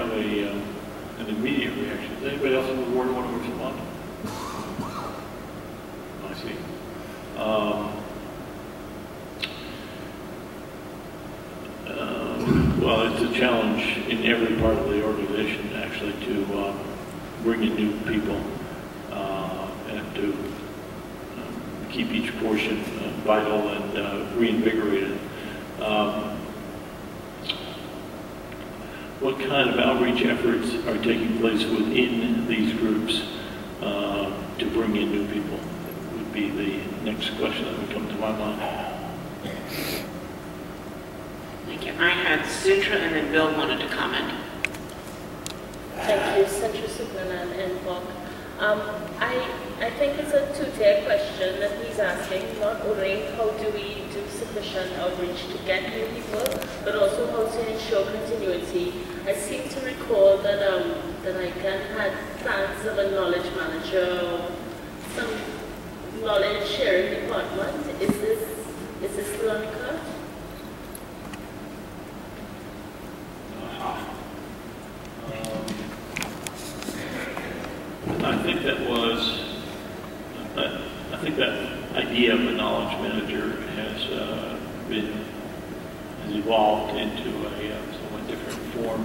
have an immediate reaction. Does anybody else in the board want to respond? I see. Well, it's a challenge in every part of the organization, actually, to bring in new people and to keep each portion vital and reinvigorated. What kind of outreach efforts are taking place within these groups to bring in new people? Would be the next question that would come to my mind. Thank you. I had Sutra and then Bill wanted to comment. Thank you, Sutra Superman and Bob. I think it's a two-tier question that he's asking, not only how do we do sufficient outreach to get new people, but also how to ensure continuity. I seem to recall that that ICANN had plans of a knowledge manager or some knowledge sharing department. Is this still on the card? I think that idea of a knowledge manager has evolved into a somewhat different form.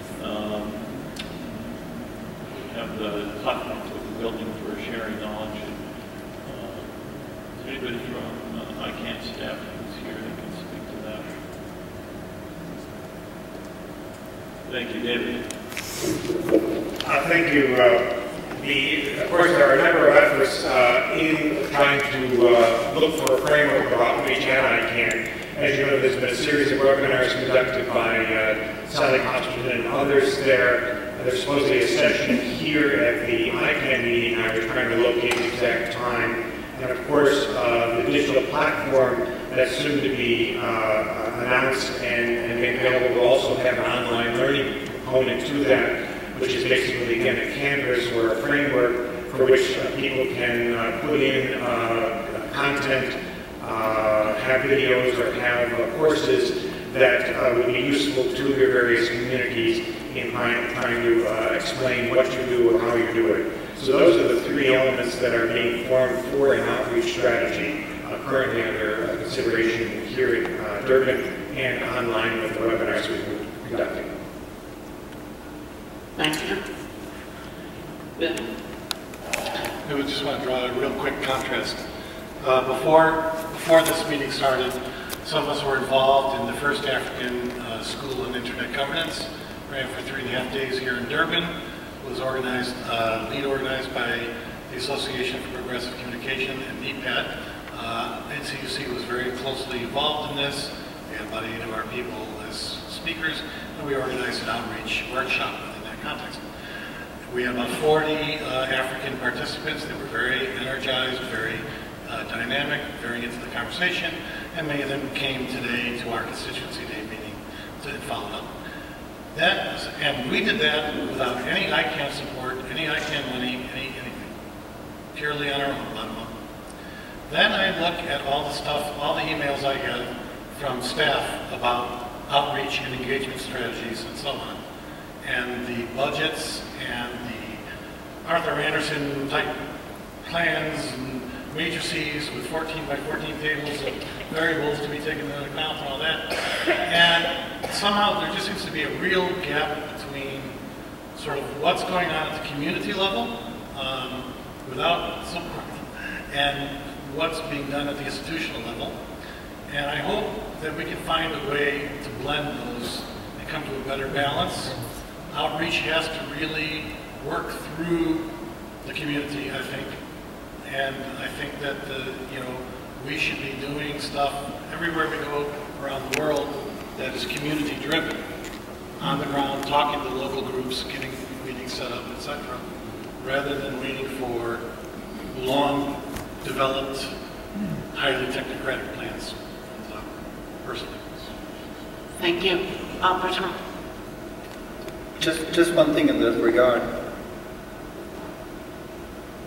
We have the platforms that we're building for sharing knowledge. Is there anybody from ICANN staff who's here that can speak to that? Thank you, David. Thank you. Of course, there are a number of efforts in trying to look for a framework of outreach at ICANN. As you know, there's been a series of webinars conducted by Sally Hodgson and others there. There's supposedly a session here at the ICANN meeting. I was trying to locate the exact time. And of course, the digital platform that's soon to be announced and made available will also have an online learning component to that, which is basically, again, a canvas or a framework for which people can put in content, have videos, or have courses that would be useful to their various communities in trying to explain what you do or how you do it. So those are the three elements that are being formed for an outreach strategy currently under consideration here in Durban and online with the webinars we've been conducting. Thank you. Bill? I would just want to draw a real quick contrast. Before this meeting started, some of us were involved in the first African School on Internet Governance. Ran for 3.5 days here in Durban. Was organized, lead organized by the Association for Progressive Communication and NEPAD. NCUC was very closely involved in this. We had about 8 of our people as speakers, and we organized an outreach workshop in that context. We had about 40 African participants that were very energized, very dynamic, very into the conversation, and many of them came today to our constituency day meeting to follow up. And we did that without any ICANN support, any ICANN money, anything. Purely on our own, bottom up. Then I look at all the stuff, all the emails I get from staff about outreach and engagement strategies and so on. And the budgets and the Arthur Anderson type plans and matrices with 14 by 14 tables of variables to be taken into account and all that. And somehow there just seems to be a real gap between sort of what's going on at the community level without support and what's being done at the institutional level. And I hope that we can find a way to blend those and come to a better balance. Outreach has to really work through the community, I think. And I think that we should be doing stuff everywhere we go around the world that is community driven, on the ground, talking to local groups, getting meetings set up, etc., rather than waiting for long developed, highly technocratic plans. Personally. Thank you. Bertrand. Just one thing in this regard.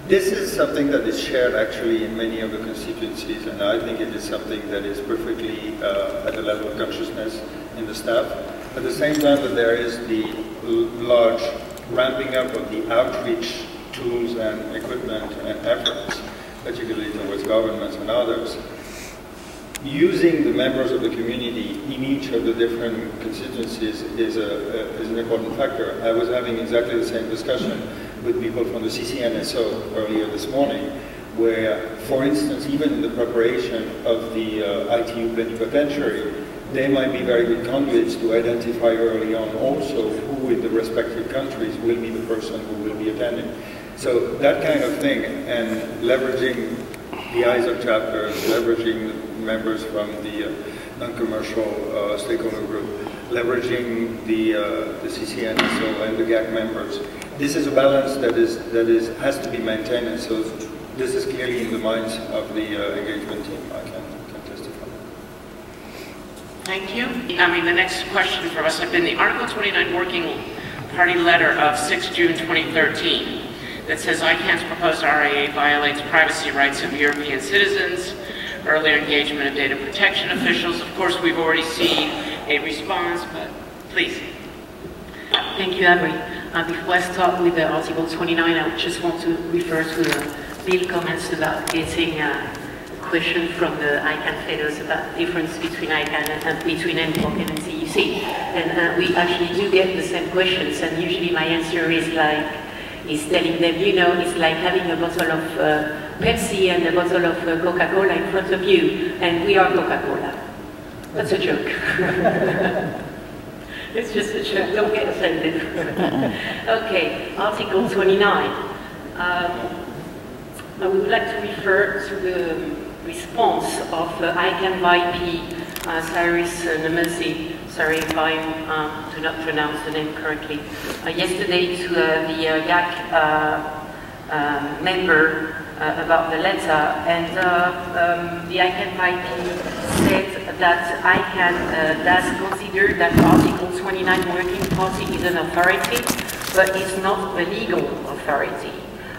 This is something that is shared actually in many of the constituencies, and I think it is something that is perfectly at the level of consciousness in the staff. At the same time that there is the large ramping up of the outreach tools and equipment and efforts, particularly towards governments and others, using the members of the community in each of the different constituencies is an important factor. I was having exactly the same discussion with people from the CCNSO earlier this morning, where, for instance, even in the preparation of the ITU plenipotentiary, they might be very good conduits to identify early on also who in the respective countries will be the person who will be attending. So that kind of thing, and leveraging the ISOC chapters, leveraging members from the non-commercial stakeholder group, leveraging the CCNSO and the GAC members. This is a balance that has to be maintained, and so this is clearly in the minds of the engagement team. I can testify. Thank you. I mean, the next question for us has been the Article 29 Working Party letter of 6 June 2013 that says ICANN's proposed RIA violates privacy rights of European citizens, earlier engagement of data protection officials. Of course, we've already seen a response, but please. Thank you, Avery. Before I start with Article 29, I just want to refer to Bill's comments about getting a question from the ICANN fellows about the difference between ICANN and between NPOC and NCUC. And we actually do get the same questions, and usually my answer is telling them, you know, it's like having a bottle of Pepsi and a bottle of Coca-Cola in front of you, and we are Coca-Cola. That's a joke. It's just a joke, don't get offended. Okay, Article 29. I would like to refer to the response of ICANN VP Cyrus Nemesi, sorry if I do not pronounce the name correctly, yesterday to the GAC member about the letter, and the ICANN VP said that ICANN does consider that Article 29 Working Party is an authority, but it's not a legal authority.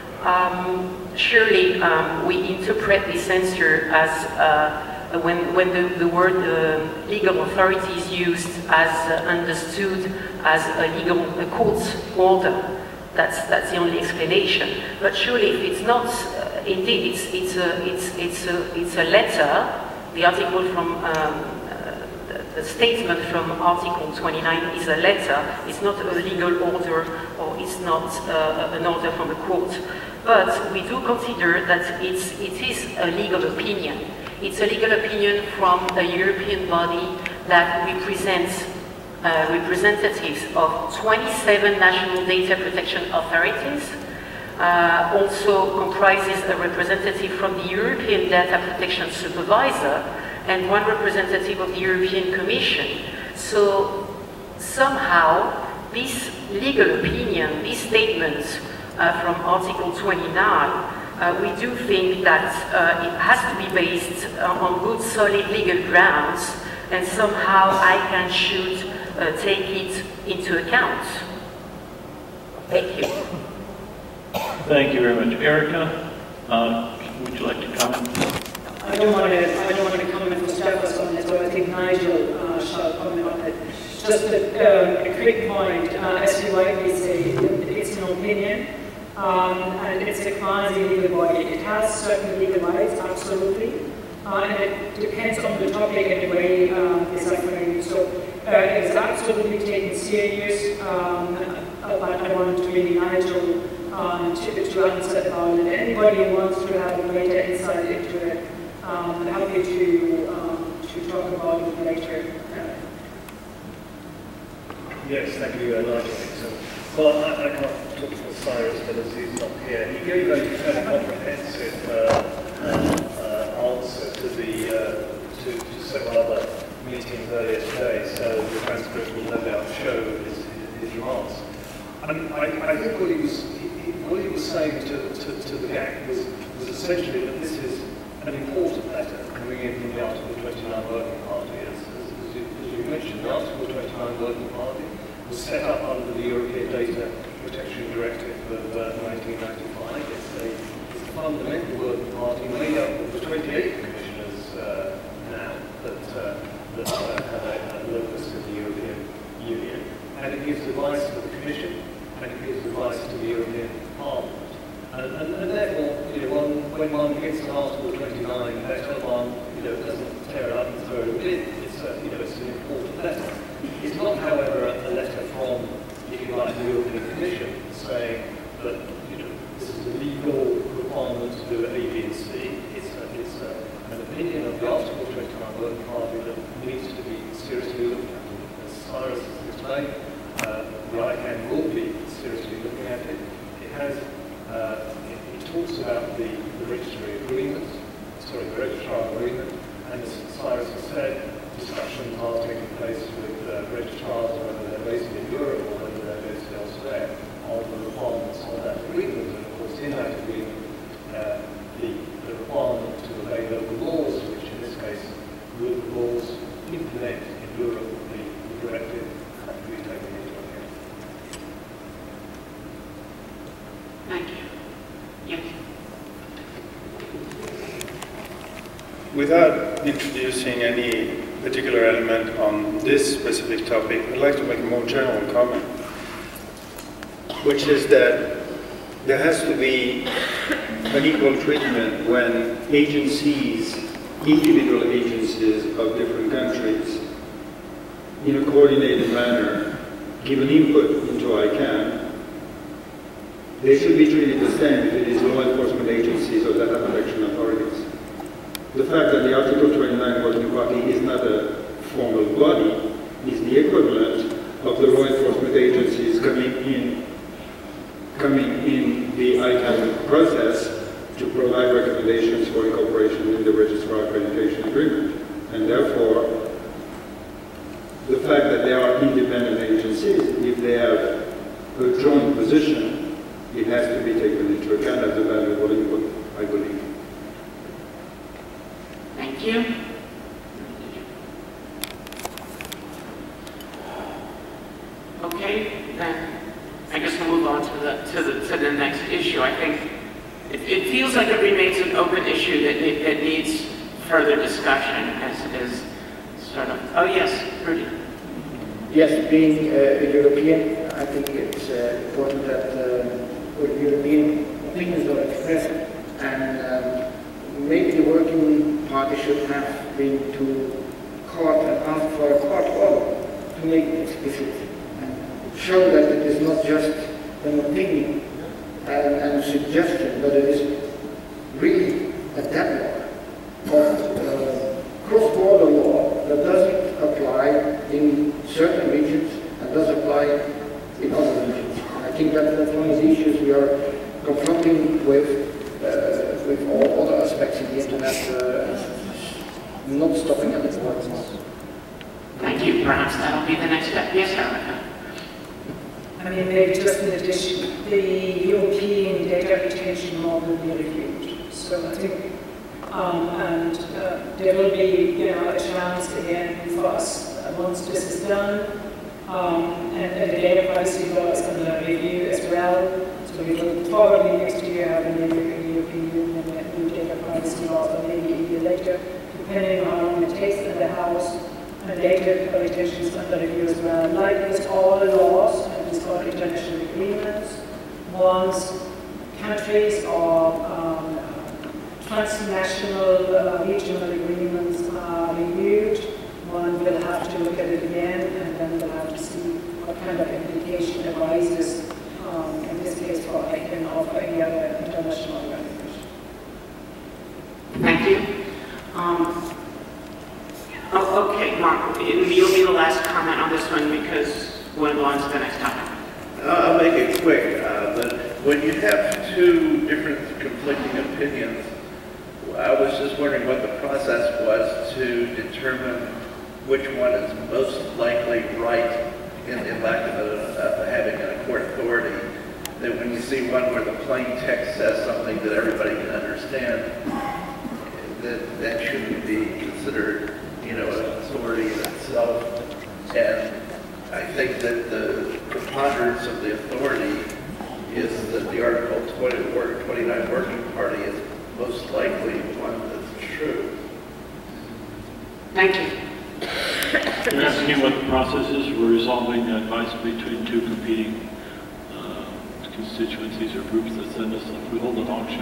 Surely we interpret this answer as when the word legal authority is used as understood as a court order. That's the only explanation. But surely, if it's not, indeed, it's a letter. The article from the statement from Article 29 is a letter. It's not a legal order, or it's not an order from a court. But we do consider that it is a legal opinion. It's a legal opinion from a European body that represents representatives of 27 national data protection authorities, also comprises a representative from the European Data Protection Supervisor and one representative of the European Commission. So somehow this legal opinion, these statements from Article 29, we do think that it has to be based on good, solid legal grounds, and somehow ICANN should take it into account. Thank you. Thank you very much. Erica, would you like to comment? I don't want to comment for Stefan on this, but I think Nigel shall comment on it. Just a quick point, as you rightly say, it's an opinion, and it's a quasi-legal body. It has certain legal rights, absolutely, and it depends on the topic and the way it's framed. So it's absolutely taken serious, but I want to really Nigel to answer about it. Anybody who wants to have a greater insight into it, I'm happy to talk about it later. Yes, thank you, Nigel. Well, I can't talk for Cyrus, but as he's not here, he gave a fairly comprehensive answer to several other meetings earlier today, so the transcript will no doubt show his remarks. I think what he was saying to the GAC was essentially that this is an important letter coming in from the Article 29 Working Party. As you mentioned, the Article 29 Working Party was set up under the European Data Protection Directive of 1995. It's a fundamental working party made up of the 28 commissioners now that have a locus in the European Union, and it gives advice to the Commission, and it gives advice to the European Parliament. And therefore, when one gets to Article 29, that one, doesn't tear it up and throw it away. It's an important letter. It's not, however, a letter from, if you like, the European Commission saying that this is a legal requirement to do A, B, and C. It's an opinion of the Article 29 working party that needs to be seriously looked at. As Cyrus has explained, the ICANN will be seriously looking at it. It talks about the registrar agreement, and as Cyrus has said, discussions are taking place with registrars, whether they're based in Europe or whether they're based elsewhere, on the requirements of that agreement. And of course, in that agreement, the requirement to obey local laws, which in this case, local laws implement in Europe the directive, have to be taken into account. Thank you. Yes. Without introducing any particular element on this specific topic, I'd like to make a more general comment, which is that there has to be an equal treatment when agencies, individual agencies of different countries, in a coordinated manner, give an input into ICANN. They should be treated the same if it is law enforcement agencies or data protection authorities. The fact that the Article 29 working party is not a formal body is the equivalent of the law enforcement agencies coming in the ICANN process to provide recommendations for incorporation in the Registrar Accreditation Agreement. And therefore, the fact that they are independent agencies, if they have a joint position, it has to be taken into account as a valuable input, I believe. Thank you. Okay, then I guess we'll move on to the next issue. I think it feels like it remains an open issue that needs further discussion as sort of. Oh yes, Rudy. Yes, being a European, I think it's important that European opinions are expressed, and maybe the working party should have been to court and ask for a court order to make it explicit and show that it is not just an opinion and a suggestion, but it is really a deadlock of cross-border law that doesn't apply in certain regions and does apply in other regions. And I think that's one of the issues we are confronting with all other aspects of the internet, not stopping at the borders. Thank you. Perhaps that'll be the next step. Yes, Erica. I mean, maybe just in addition, the European data retention law will be reviewed. So I think, there will be, a chance again for us once this is done, and the data privacy law is going to review as well. So we will probably next year have a new European Union new data privacy law, or maybe a year later, depending on how long it takes in the House. And data retention is under review as well. Like with all laws, and it's called international agreements, once countries or transnational regional agreements are reviewed, one will have to look at it again, and then we'll have to see what kind of implication arises, in this case for ICANN or for any other international organization. Thank you. Okay, Mark, you'll be the last comment on this one because we'll go on to the next topic. I'll make it quick, but when you have two different conflicting opinions, I was just wondering what the process was to determine which one is most likely right in lack of having a court authority. That when you see one where the plain text says something that everybody can understand, that shouldn't be considered, an authority in itself. And I think that the preponderance of the authority is that the Article 29 working party is most likely one that's true. Thank you. You're asking what the process is for resolving advice between two competing constituencies or groups that send us, if we hold an auction.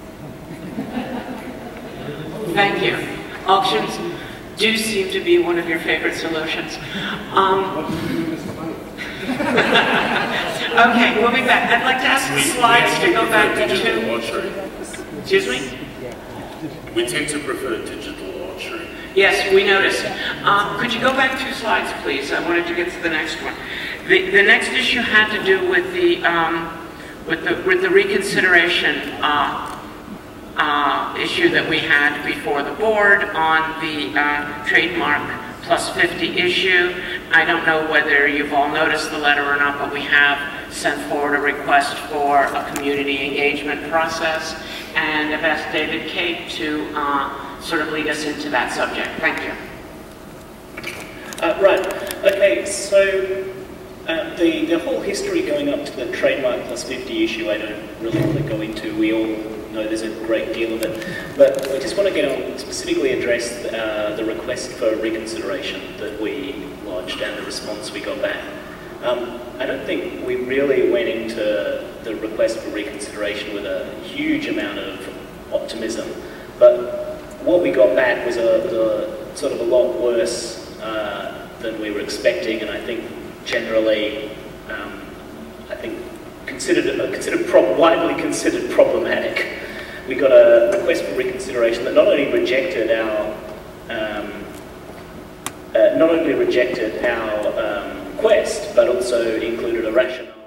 Thank you. Auctions do seem to be one of your favorite solutions. Okay, moving back. I'd like to ask the slides to go back to digital archery. Excuse me? We tend to prefer digital archery. Yes, we noticed. Could you go back 2 slides, please? I wanted to get to the next one. The next issue had to do with the reconsideration issue that we had before the board on the trademark plus 50 issue. I don't know whether you've all noticed the letter or not, but we have sent forward a request for a community engagement process, and I've asked David Cape to sort of lead us into that subject. Thank you. Right. Okay, so the whole history going up to the trademark plus 50 issue, I don't really want to go into. We all know there's a great deal of it. But I just want to get on, specifically address the request for reconsideration that we lodged and the response we got back. I don't think we really went into the request for reconsideration with a huge amount of optimism, but what we got back was a sort of a lot worse than we were expecting, and I think generally, widely considered problematic. We got a request for reconsideration that not only rejected our quest, but also included a rationale.